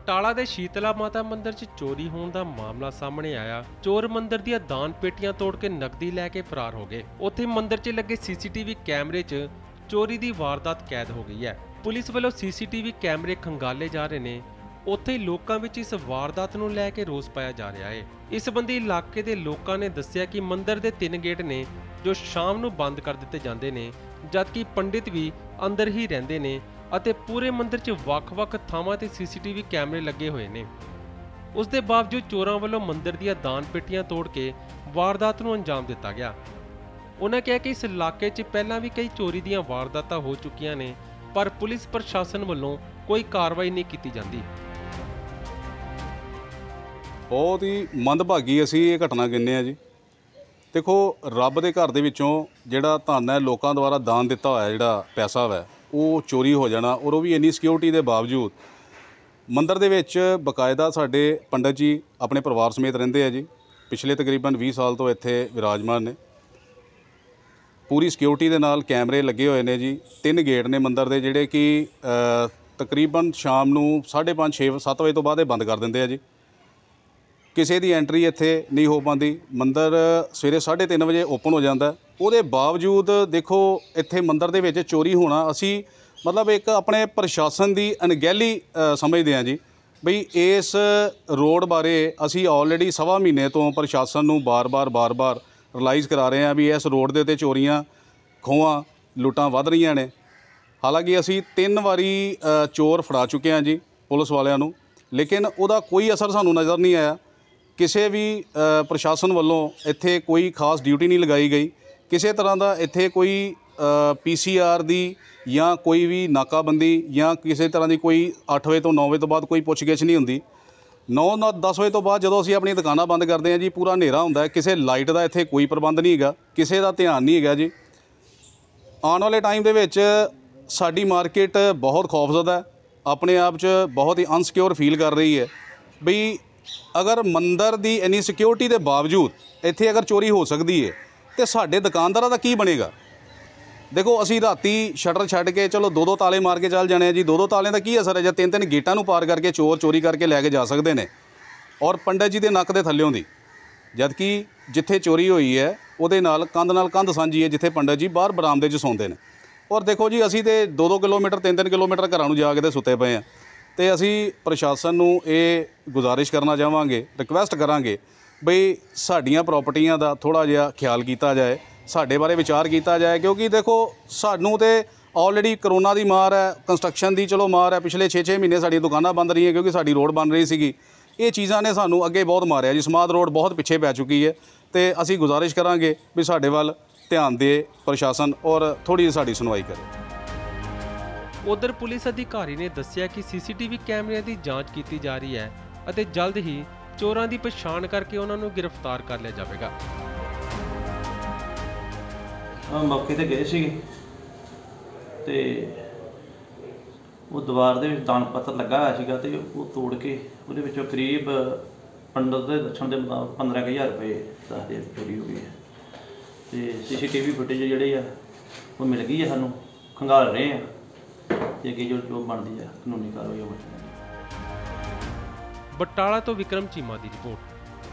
ਬਟਾਲਾ ਦੇ ਸ਼ੀਤਲਾ ਮਾਤਾ ਮੰਦਿਰ 'ਚ ਚੋਰੀ ਹੋਣ ਦਾ ਮਾਮਲਾ ਸਾਹਮਣੇ ਆਇਆ। ਚੋਰ ਮੰਦਿਰ ਦੀਆਂ ਦਾਨ ਪੇਟੀਆਂ ਤੋੜ ਕੇ ਨਕਦੀ ਲੈ ਕੇ ਫਰਾਰ ਹੋ ਗਏ। ਉੱਥੇ ਮੰਦਿਰ 'ਚ ਲੱਗੇ ਸੀਸੀਟੀਵੀ ਕੈਮਰੇ 'ਚ ਚੋਰੀ ਦੀ ਵਾਰਦਾਤ ਕੈਦ ਹੋ ਗਈ ਹੈ। ਪੁਲਿਸ ਵੱਲੋਂ ਸੀਸੀਟੀਵੀ ਕੈਮਰੇ ਖੰਗਾਲੇ ਜਾ ਰਹੇ ਨੇ। ਉੱਥੇ ਲੋਕਾਂ ਵਿੱਚ ਇਸ ਵਾਰਦਾਤ ਨੂੰ ਲੈ ਕੇ ਰੋਸ ਪਾਇਆ ਜਾ ਰਿਹਾ ਹੈ। ਇਸ ਸੰਬੰਧੀ ਇਲਾਕੇ ਦੇ ਲੋਕਾਂ ਨੇ ਦੱਸਿਆ ਕਿ ਮੰਦਿਰ ਦੇ 3 ਗੇਟ ਨੇ ਜੋ ਸ਼ਾਮ ਨੂੰ ਬੰਦ ਕਰ ਦਿੱਤੇ ਜਾਂਦੇ ਨੇ, ਜਦਕਿ ਪੰਡਿਤ ਵੀ ਅੰਦਰ ਹੀ ਰਹਿੰਦੇ ਨੇ ਅਤੇ ਪੂਰੇ ਮੰਦਿਰ 'ਚ ਵੱਖ-ਵੱਖ ਥਾਵਾਂ ਤੇ ਸੀਸੀਟੀਵੀ ਕੈਮਰੇ ਲੱਗੇ ਹੋਏ ਨੇ। ਉਸ ਦੇ ਬਾਵਜੂਦ ਚੋਰਾਂ ਵੱਲੋਂ ਮੰਦਿਰ ਦੀਆਂ ਦਾਨ ਪੇਟੀਆਂ ਤੋੜ ਕੇ ਵਾਰਦਾਤ ਨੂੰ ਅੰਜਾਮ ਦਿੱਤਾ ਗਿਆ। ਉਹਨਾਂ ਕਿਹਾ ਕਿ ਇਸ ਇਲਾਕੇ 'ਚ ਪਹਿਲਾਂ ਵੀ ਕਈ ਚੋਰੀ ਦੀਆਂ ਵਾਰਦਾਤਾਂ ਹੋ ਚੁੱਕੀਆਂ ਨੇ, ਪਰ ਪੁਲਿਸ ਪ੍ਰਸ਼ਾਸਨ ਵੱਲੋਂ ਕੋਈ ਕਾਰਵਾਈ ਨਹੀਂ ਕੀਤੀ ਜਾਂਦੀ। बहुत ही मंदभागी असी ये घटना कहने जी। देखो रब के घर दे विचों जिहड़ा धन है लोगों द्वारा दान दिता होया जिहड़ा पैसा है वो चोरी हो जाना, और वो भी इन्नी सिक्योरिटी के बावजूद। मंदिर दे विच बकायदा साडे पंडित जी अपने परिवार समेत रहिंदे है जी। पिछले तकरीबन 20 साल तो इत्थे विराजमान ने। पूरी सिक्योरिटी दे नाल कैमरे लगे हुए ने जी। 3 गेट ने मंदिर दे जिहड़े कि तकरीबन शाम नूं 5:30 6 7 वजे तो बाद बंद कर दिंदे आ जी। किसी की एंट्री इत्थे नहीं हो पाती। मंदिर सवेरे 3:30 बजे ओपन हो जाता है। उसदे बावजूद देखो इत्थे मंदिर दे विच चोरी होना असी मतलब एक अपने प्रशासन की अणगहली समझते हैं जी। बई इस रोड बारे असी ऑलरेडी 1.25 महीने तो प्रशासन नूं बार बार रिलाइज़ करा रहे हैं भी इस रोड के उत्ते चोरियां खोआं लुट्टां वध रहीआं ने। हालांकि असी 3 वारी चोर फड़ा चुके हैं जी पुलिस वालियां नूं, लेकिन उहदा कोई असर सानूं नज़र नहीं आया। किसी भी प्रशासन वालों इत्थे कोई खास ड्यूटी नहीं लगाई गई। किसी तरह का इत्थे कोई PCR दी या कोई भी नाकाबंदी या किसी तरह की कोई 8 बजे तो 9 बजे तो बाद कोई पुछगिछ नहीं होंदी। 9-10 बजे तो बाद जो असीं अपनी दुकानां बंद करते हैं जी पूरा हनेरा हुंदा है। किसी लाइट का इत्थे कोई प्रबंध नहीं हैगा, किसी का ध्यान नहीं हैगा जी। आने वाले टाइम दे विच साडी मार्केट बहुत खौफजदा है, अपने आप च बहुत ही अनसिक्योर फील कर रही है। बई अगर मंदिर की इन्नी सिक्योरिटी के बावजूद इत्थे अगर चोरी हो सकती है तो साडे दुकानदारां दा की बनेगा। देखो असी राती शटर छड्ड के चलो 2-2 ताले मार के चल जाने जी। 2-2 तालियां दा की असर है जब 3-3 गेटां नूं पार करके चोर चोरी करके लैके जा सकते हैं, और पंडित जी के नक दे थल्लियों दी। जबकि जिथे चोरी हुई है उहदे नाल कंध सांझी है जिथे पंडित जी बाहर बरामदे च सौंदे ने। और देखो जी असी तो 2-2 किलोमीटर 3-3 किलोमीटर घरां नूं जाके सुते पे हैं। तो असी प्रशासन नूं ये गुजारिश करना चाहांगे, रिक्वेस्ट करांगे बई साडियां प्रॉपर्टियां दा थोड़ा जिहा ख्याल किया जाए, साडे बारे विचार किया जाए। क्योंकि देखो सानूं तो ऑलरेडी करोना की मार है, कंस्ट्रक्शन की चलो मार है। पिछले 6-6 महीने साडी दुकानां बंद रही क्योंकि साडी रोड बन रही सी। ये चीज़ां ने सानूं अगे बहुत मारिया जी। समाध रोड बहुत पिछे पै चुकी है। तो असी गुजारिश करांगे भी साडे वल ध्यान दे प्रशासन और थोड़ी जी साडी सुनवाई करे। उधर पुलिस अधिकारी ने दस्सिया कि सीसीटीवी कैमरिਆਂ ਦੀ ਜਾਂਚ ਕੀਤੀ ਜਾ ਰਹੀ ਹੈ ਅਤੇ जल्द ही ਚੋਰਾਂ ਦੀ ਪਛਾਣ ਕਰਕੇ ਉਹਨਾਂ ਨੂੰ गिरफ्तार कर लिया जाएगा। मौके ते गए ਸੀਗੇ ਤੇ ਉਹ ਦੀਵਾਰ ਦੇ ਵਿੱਚ ਦਾਨ ਪੱਤਰ ਲੱਗਾ ਹੋਇਆ ਸੀਗਾ ਤੇ ਉਹ ਤੋੜ ਕੇ ਉਹਦੇ ਵਿੱਚੋਂ ਕਰੀਬ ਪੰਡਤ ਦੇ ਦੱਸਣ ਦੇ ਮੁਤਾਬਕ 15000 ਰੁਪਏ ਦੱਸਦੇ ਚੋਰੀ ਹੋ ਗਈ ਹੈ। ਤੇ ਸੀਸੀਟੀਵੀ ਫੁਟੇਜ ਜਿਹੜੇ ਆ ਉਹ ਮਿਲ ਗਈ ਹੈ ਸਾਨੂੰ, ਖੰਗਾਲ ਰਹੇ ਆ ਤੇ ਅੱਗੇ ਜੋ ਬਣਦੀ ਹੈ ਕਾਨੂੰਨੀ ਕਾਰਵਾਈ ਉਹ ਬਟਾਲਾ ਤੋਂ ਵਿਕਰਮ ਚੀਮਾ ਦੀ report.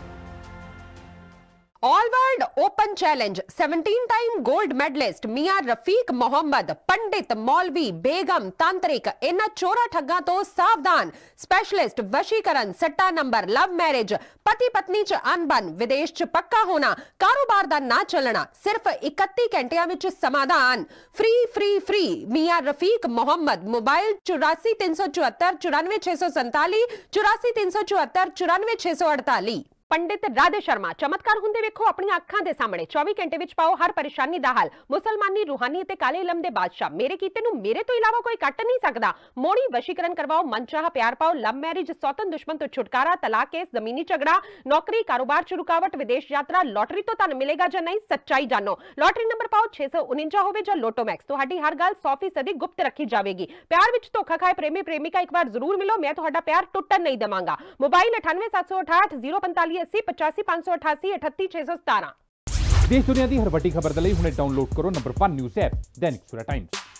All world open challenge 17-टाइम गोल्ड मेडलिस्ट मियां रफीक मोहम्मद, पंडित, मौलवी, बेगम, तांत्रिक, इन्हां चोरा ठग्गां तो सावधान। स्पेशलिस्ट वशीकरण, सट्टा नंबर, लव मैरिज, पति पत्नी च अनबन, विदेश च पक्का होना, कारोबार दा ना चलना, सिर्फ 31 घंटियां विच समाधान। Free free free Mian Rafiq Mohammad. Mobile 84 374 94 647 84 374 94 648। Pandit Radhe Sharma चमत्कार हुंदे वेखो अपनी अखां दे सामने। 24 घंटे विच पाओ हर परेशानी दा हल। मुसलमानी, रूहानी ते काले इलम दे बादशाह, मेरे कीते नूं मेरे तो इलावा कोई कट नहीं सकदा। मोड़ी वशीकरण करवाओ, मनचाहा प्यार पाओ, लव मैरिज, सौतन दुश्मन तो छुटकारा, तलाक केस, जमीनी झगड़ा, नौकरी, कारोबार च रुकावट, विदेश यात्रा, लॉटरी तो धन मिलेगा जां नहीं, सच्चाई जानो। लॉटरी नंबर पाओ 649 होवे जां लोटो मैक्स, तुहाडी हर गल 100% गुप्त रखी जावेगी। प्यार विच धोखा खाए प्रेमी प्रेमिका एक बार जरूर मिलो, मैं तुहाडा प्यार टुटन नहीं देवांगा। मोबाइल 98 768 045 80 85 588 38 617। देश दुनिया की हर वड्डी खबर के लिए हुणे डाउनलोड करो number 1 news app Dainik Savera times.